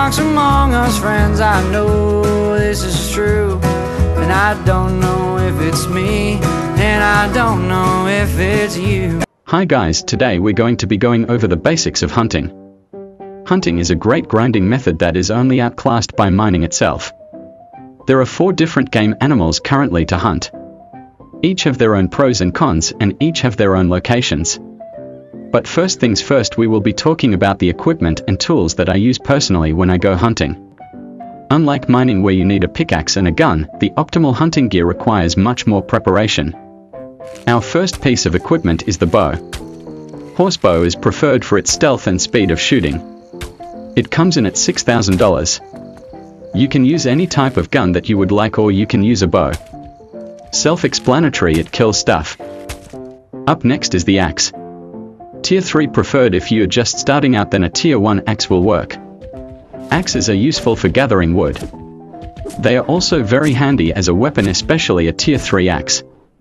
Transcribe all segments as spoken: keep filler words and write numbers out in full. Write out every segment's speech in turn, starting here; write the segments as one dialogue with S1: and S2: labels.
S1: talks among us friends, I know this is true. And I don't know if it's me, and I don't know if it's you.
S2: Hi guys, today we're going to be going over the basics of hunting. Hunting is a great grinding method that is only outclassed by mining itself. There are four different game animals currently to hunt. Each have their own pros and cons, and each have their own locations. But first things first, we will be talking about the equipment and tools that I use personally when I go hunting. Unlike mining where you need a pickaxe and a gun, the optimal hunting gear requires much more preparation. Our first piece of equipment is the bow. Horsebow is preferred for its stealth and speed of shooting. It comes in at six thousand dollars. You can use any type of gun that you would like, or you can use a bow. Self-explanatory, it kills stuff. Up next is the axe. Tier three preferred if you are just starting out, then a tier one axe will work. Axes are useful for gathering wood. They are also very handy as a weapon, especially a tier three axe.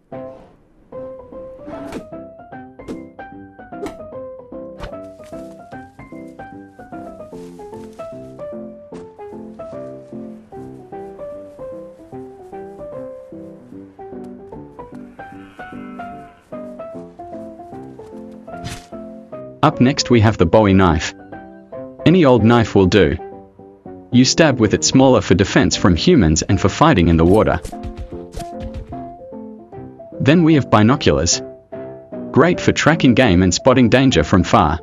S2: Up next we have the Bowie knife. Any old knife will do. You stab with it, smaller for defense from humans and for fighting in the water. Then we have binoculars. Great for tracking game and spotting danger from far.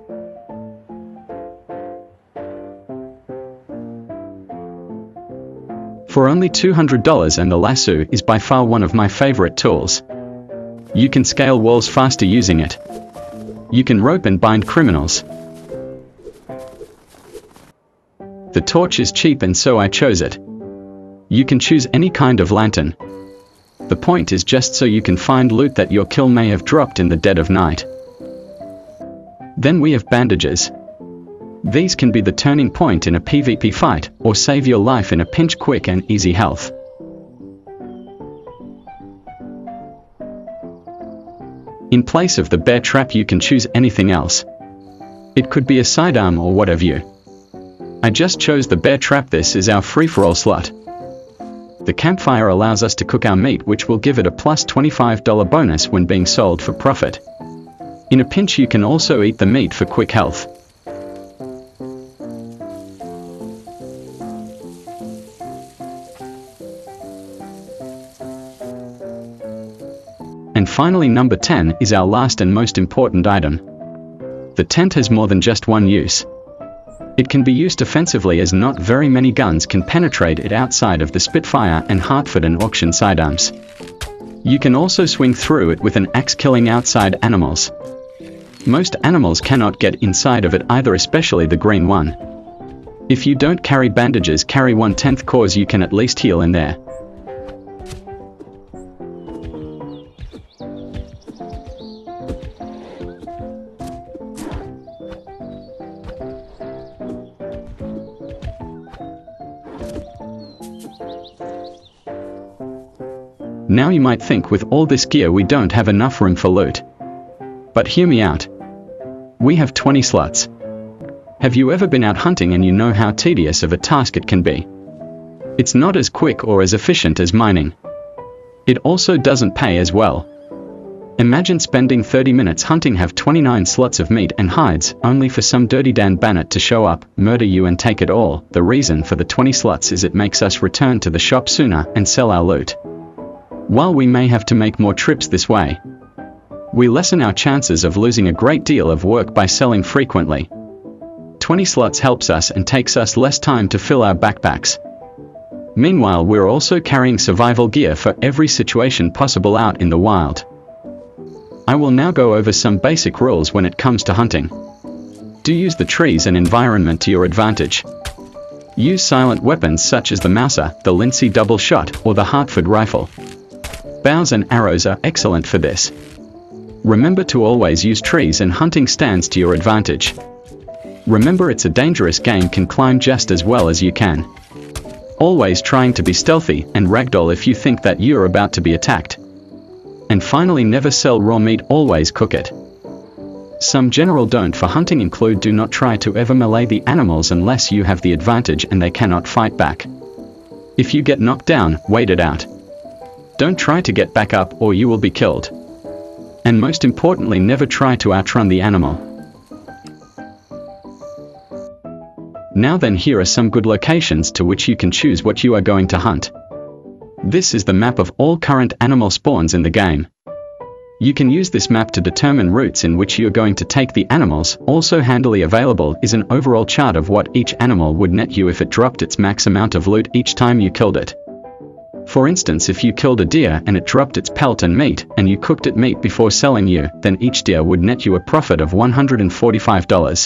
S2: For only two hundred dollars, and the lasso is by far one of my favorite tools. You can scale walls faster using it. You can rope and bind criminals. The torch is cheap, and so I chose it. You can choose any kind of lantern. The point is just so you can find loot that your kill may have dropped in the dead of night. Then we have bandages. These can be the turning point in a PvP fight, or save your life in a pinch. Quick and easy health. In place of the bear trap, you can choose anything else. It could be a sidearm or what have you. I just chose the bear trap. This is our free-for-all slot. The campfire allows us to cook our meat, which will give it a plus twenty-five dollar bonus when being sold for profit. In a pinch, you can also eat the meat for quick health. And finally, number ten is our last and most important item. The tent has more than just one use. It can be used offensively, as not very many guns can penetrate it outside of the Spitfire and Hartford and auction sidearms. You can also swing through it with an axe, killing outside animals. Most animals cannot get inside of it either, especially the green one. If you don't carry bandages, carry one tenth cause you can at least heal in there. Now you might think, with all this gear we don't have enough room for loot. But hear me out. We have twenty slots. Have you ever been out hunting and you know how tedious of a task it can be? It's not as quick or as efficient as mining. It also doesn't pay as well. Imagine spending thirty minutes hunting, have twenty-nine slots of meat and hides, only for some dirty Dan Bannett to show up, murder you and take it all. The reason for the twenty slots is it makes us return to the shop sooner and sell our loot. While we may have to make more trips this way, we lessen our chances of losing a great deal of work by selling frequently. twenty slots helps us and takes us less time to fill our backpacks. Meanwhile, we're also carrying survival gear for every situation possible out in the wild. I will now go over some basic rules when it comes to hunting. Do use the trees and environment to your advantage. Use silent weapons such as the Mauser, the Lindsay double shot, or the Hartford rifle. Bows and arrows are excellent for this. Remember to always use trees and hunting stands to your advantage. Remember, it's a dangerous game, can climb just as well as you can. Always trying to be stealthy and ragdoll if you think that you're about to be attacked. And finally, never sell raw meat, always cook it. Some general don't for hunting include: do not try to ever melee the animals unless you have the advantage and they cannot fight back. If you get knocked down, wait it out. Don't try to get back up or you will be killed. And most importantly, never try to outrun the animal. Now then, here are some good locations to which you can choose what you are going to hunt. This is the map of all current animal spawns in the game. You can use this map to determine routes in which you are going to take the animals. Also handily available is an overall chart of what each animal would net you if it dropped its max amount of loot each time you killed it. For instance, if you killed a deer and it dropped its pelt and meat, and you cooked it meat before selling you, then each deer would net you a profit of one hundred forty-five dollars.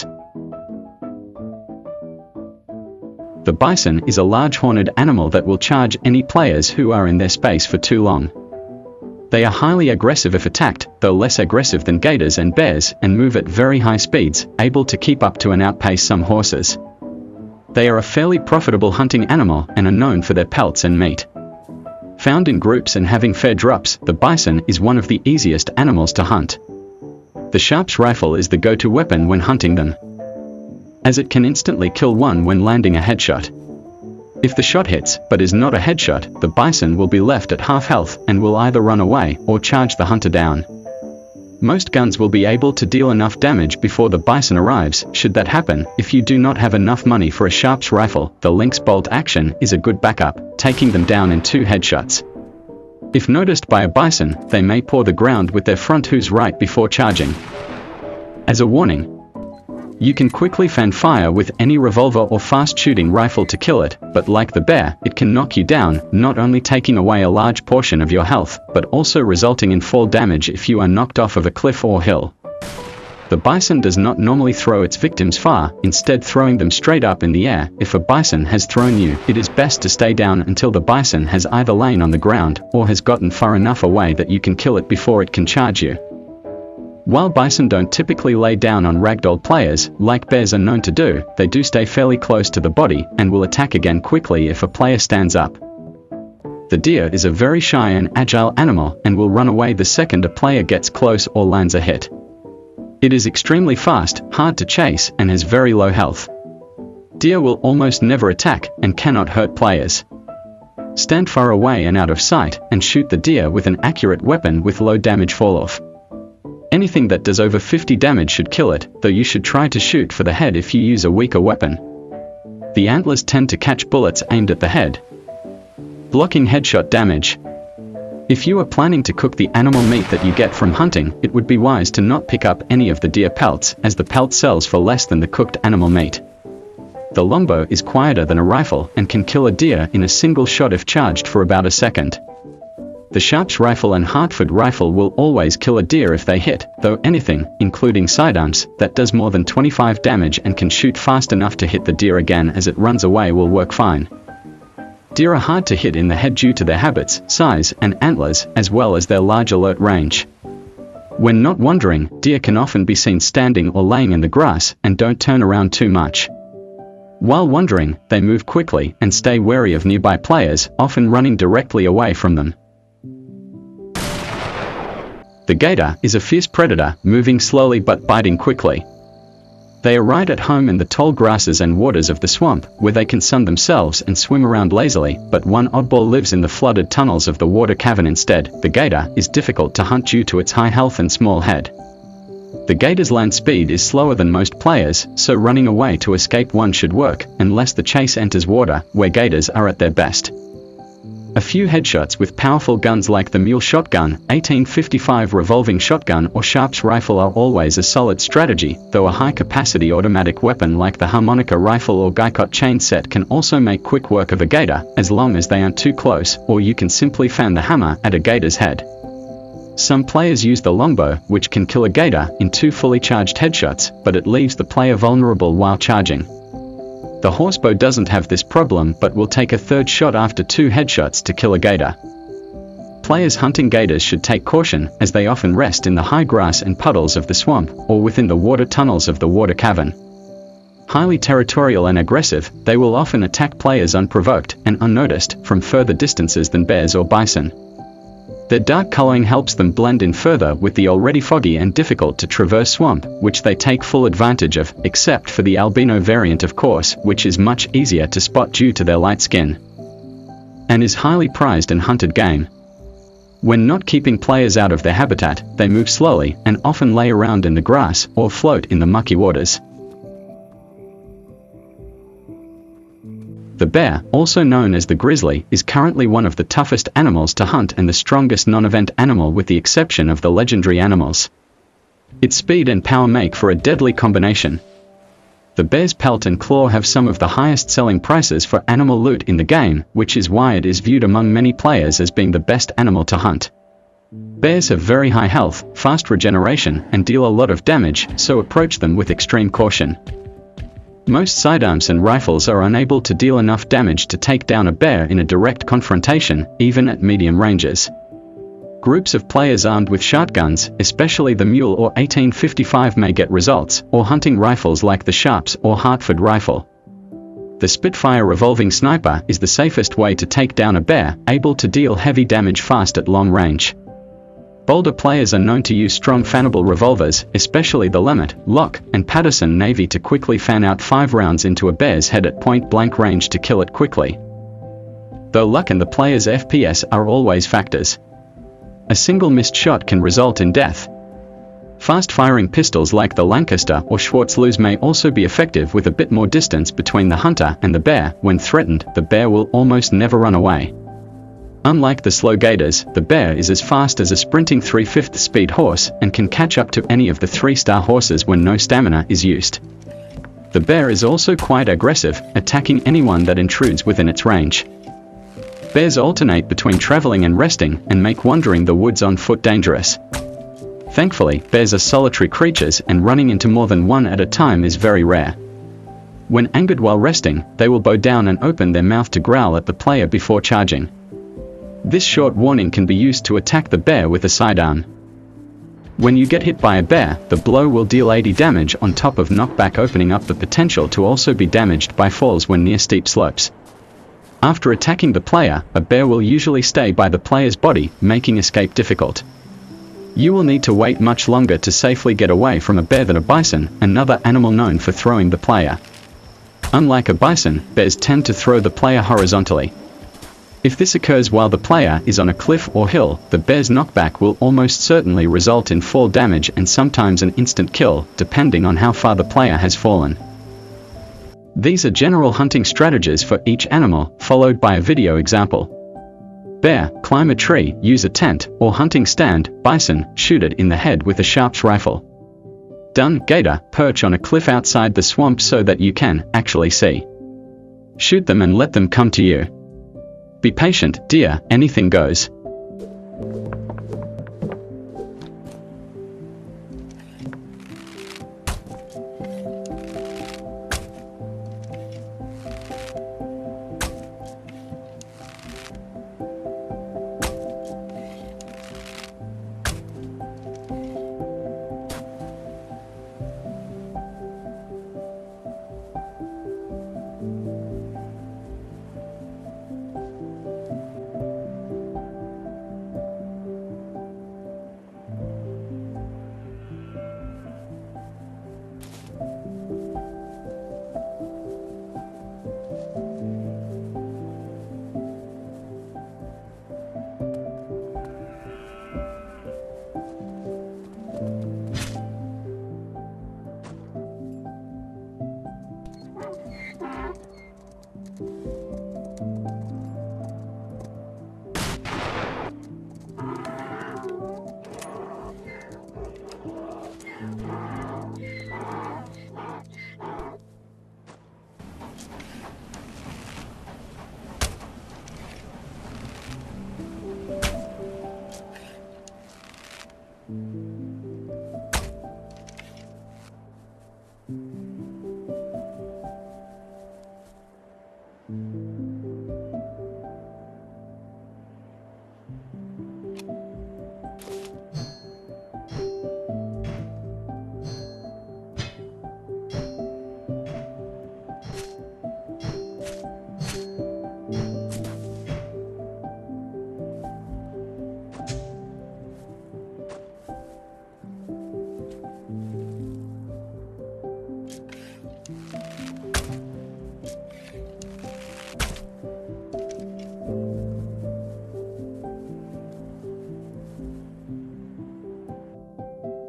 S2: The bison is a large horned animal that will charge any players who are in their space for too long. They are highly aggressive if attacked, though less aggressive than gators and bears, and move at very high speeds, able to keep up to and outpace some horses. They are a fairly profitable hunting animal and are known for their pelts and meat. Found in groups and having fair drops, the bison is one of the easiest animals to hunt. The sharps rifle is the go-to weapon when hunting them, as it can instantly kill one when landing a headshot. If the shot hits, but is not a headshot, the bison will be left at half health and will either run away or charge the hunter down. Most guns will be able to deal enough damage before the bison arrives. Should that happen, if you do not have enough money for a sharps rifle, the lynx bolt action is a good backup, taking them down in two headshots. If noticed by a bison, they may paw the ground with their front hooves right before charging. As a warning, you can quickly fan fire with any revolver or fast-shooting rifle to kill it, but like the bear, it can knock you down, not only taking away a large portion of your health, but also resulting in fall damage if you are knocked off of a cliff or hill. The bison does not normally throw its victims far, instead throwing them straight up in the air. If a bison has thrown you, it is best to stay down until the bison has either lain on the ground, or has gotten far enough away that you can kill it before it can charge you. While bison don't typically lay down on ragdoll players, like bears are known to do, they do stay fairly close to the body, and will attack again quickly if a player stands up. The deer is a very shy and agile animal, and will run away the second a player gets close or lands a hit. It is extremely fast, hard to chase, and has very low health. Deer will almost never attack, and cannot hurt players. Stand far away and out of sight, and shoot the deer with an accurate weapon with low damage fall-off. Anything that does over fifty damage should kill it, though you should try to shoot for the head if you use a weaker weapon. The antlers tend to catch bullets aimed at the head, blocking headshot damage. If you are planning to cook the animal meat that you get from hunting, it would be wise to not pick up any of the deer pelts, as the pelt sells for less than the cooked animal meat. The longbow is quieter than a rifle and can kill a deer in a single shot if charged for about a second. The sharps rifle and Hartford rifle will always kill a deer if they hit, though anything, including sidearms, that does more than twenty-five damage and can shoot fast enough to hit the deer again as it runs away will work fine. Deer are hard to hit in the head due to their habits, size, and antlers, as well as their large alert range. When not wandering, deer can often be seen standing or laying in the grass, and don't turn around too much. While wandering, they move quickly and stay wary of nearby players, often running directly away from them. The gator is a fierce predator, moving slowly but biting quickly. They are right at home in the tall grasses and waters of the swamp, where they can sun themselves and swim around lazily, but one oddball lives in the flooded tunnels of the water cavern instead. The gator is difficult to hunt due to its high health and small head. The gator's land speed is slower than most players, so running away to escape one should work, unless the chase enters water, where gators are at their best. A few headshots with powerful guns like the mule shotgun, eighteen fifty-five revolving shotgun or sharps rifle are always a solid strategy, though a high-capacity automatic weapon like the harmonica rifle or Guicot chain set can also make quick work of a gator, as long as they aren't too close, or you can simply fan the hammer at a gator's head. Some players use the longbow, which can kill a gator in two fully charged headshots, but it leaves the player vulnerable while charging. The horsebow doesn't have this problem but will take a third shot after two headshots to kill a gator. Players hunting gators should take caution, as they often rest in the high grass and puddles of the swamp, or within the water tunnels of the water cavern. Highly territorial and aggressive, they will often attack players unprovoked and unnoticed from further distances than bears or bison. Their dark coloring helps them blend in further with the already foggy and difficult to traverse swamp, which they take full advantage of, except for the albino variant of course, which is much easier to spot due to their light skin, and is highly prized and hunted game. When not keeping players out of their habitat, they move slowly and often lay around in the grass or float in the mucky waters. The bear, also known as the grizzly, is currently one of the toughest animals to hunt and the strongest non-event animal with the exception of the legendary animals. Its speed and power make for a deadly combination. The bear's pelt and claw have some of the highest selling prices for animal loot in the game, which is why it is viewed among many players as being the best animal to hunt. Bears have very high health, fast regeneration, and deal a lot of damage, so approach them with extreme caution. Most sidearms and rifles are unable to deal enough damage to take down a bear in a direct confrontation, even at medium ranges. Groups of players armed with shotguns, especially the Mule or eighteen fifty-five, may get results, or hunting rifles like the Sharps or Hartford rifle. The Spitfire revolving sniper is the safest way to take down a bear, able to deal heavy damage fast at long range. Bolder players are known to use strong fannable revolvers, especially the Lemmet, Lock, and Patterson Navy, to quickly fan out five rounds into a bear's head at point-blank range to kill it quickly. Though luck and the player's F P S are always factors, a single missed shot can result in death. Fast-firing pistols like the Lancaster or Schwarzlose may also be effective with a bit more distance between the hunter and the bear. When threatened, the bear will almost never run away. Unlike the slow gators, the bear is as fast as a sprinting three-fifths speed horse and can catch up to any of the three-star horses when no stamina is used. The bear is also quite aggressive, attacking anyone that intrudes within its range. Bears alternate between traveling and resting and make wandering the woods on foot dangerous. Thankfully, bears are solitary creatures and running into more than one at a time is very rare. When angered while resting, they will bow down and open their mouth to growl at the player before charging. This short warning can be used to attack the bear with a sidearm. When you get hit by a bear, the blow will deal eighty damage on top of knockback, opening up the potential to also be damaged by falls when near steep slopes. After attacking the player, a bear will usually stay by the player's body, making escape difficult. You will need to wait much longer to safely get away from a bear than a bison, another animal known for throwing the player. Unlike a bison, bears tend to throw the player horizontally. If this occurs while the player is on a cliff or hill, the bear's knockback will almost certainly result in fall damage and sometimes an instant kill, depending on how far the player has fallen. These are general hunting strategies for each animal, followed by a video example. Bear, climb a tree, use a tent, or hunting stand. Bison, shoot it in the head with a Sharps rifle. Done. Gator, perch on a cliff outside the swamp so that you can actually see. Shoot them and let them come to you. Be patient, deer, anything goes.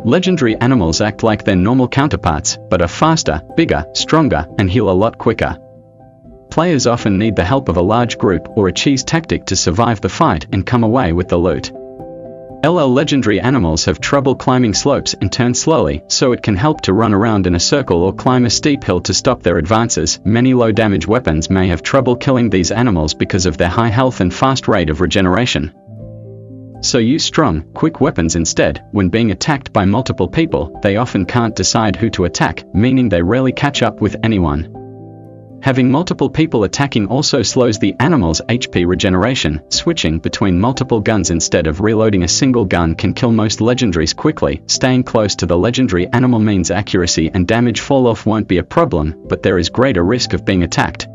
S2: Legendary animals act like their normal counterparts, but are faster, bigger, stronger, and heal a lot quicker. Players often need the help of a large group or a cheese tactic to survive the fight and come away with the loot. L L legendary animals have trouble climbing slopes and turn slowly, so it can help to run around in a circle or climb a steep hill to stop their advances. Many low-damage weapons may have trouble killing these animals because of their high health and fast rate of regeneration. So use strong, quick weapons instead. When being attacked by multiple people, they often can't decide who to attack, meaning they rarely catch up with anyone. Having multiple people attacking also slows the animal's H P regeneration. Switching between multiple guns instead of reloading a single gun can kill most legendaries quickly. Staying close to the legendary animal means accuracy and damage fall-off won't be a problem, but there is greater risk of being attacked.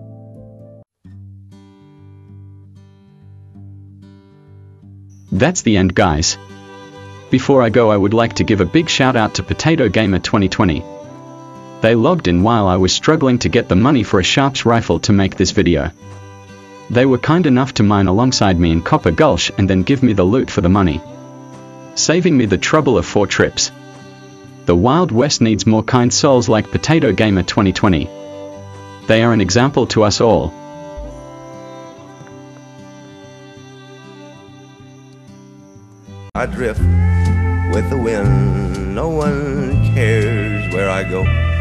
S2: That's the end, guys. Before I go, I would like to give a big shout out to Potato Gamer twenty twenty. They logged in while I was struggling to get the money for a Sharps rifle to make this video. They were kind enough to mine alongside me in Copper Gulch and then give me the loot for the money, saving me the trouble of four trips. The Wild West needs more kind souls like Potato Gamer twenty twenty. They are an example to us all.
S3: I drift with the wind, no one cares where I go.